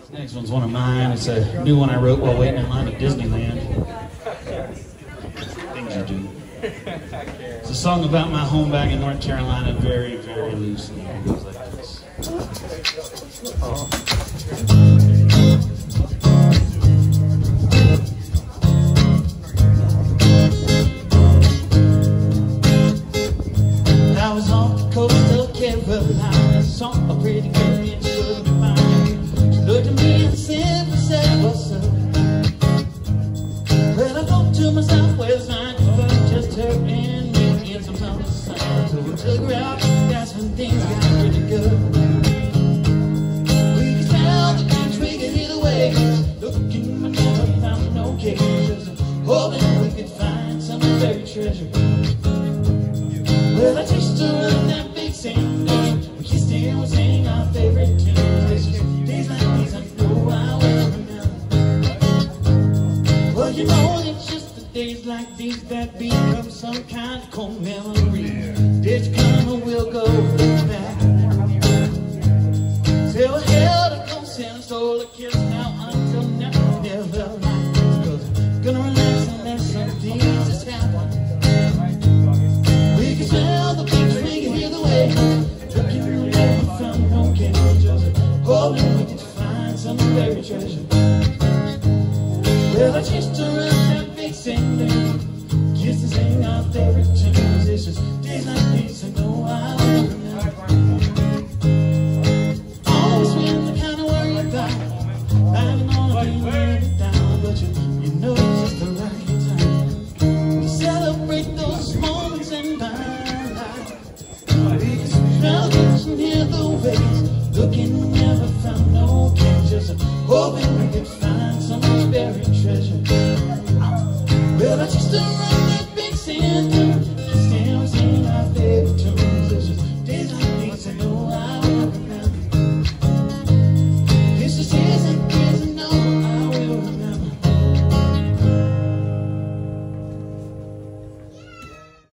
Next one's one of mine. It's a new one I wrote while waiting in line at Disneyland. Things you do. It's a song about my home back in North Carolina, very, very loosely. It goes like this. I was off the coast of Carolina, saw a pretty girl and she looked at mine. She looked at me and simply said, "What's up?" Well, I thought to myself, where's mine? But just her and me and some other side. So we took her out, that's when things got pretty good. We could smell the beach, we could hear the waves. Looking, but never found no cages. Hoping we could find some buried treasure. Well, I chased her around that big sand dune. We kissed and we sang our favorite tunes. It's just days like these I know I will remember. Well, you know, it's just the days like these that become some kind of cold memory. Days come and we'll go back. Till I held her close and stole a kiss. Now until now, never like this. 'Cause I'm gonna relax and let some things just happen. We can smell the beach, we can hear the waves. Looking never found no cages. Hoping we could find some buried treasure. Well, I chased around that big sand dune, kissed and sang our favorite tunes. It's just days like these I know I will remember. Always been the kind of worry about having all of you laid it down, but you know it's just the right time to celebrate those moments in my life. We can smell the beach and hear the waves. Looking, never found no cages. Hoping we could find some buried treasure. Well, I just around that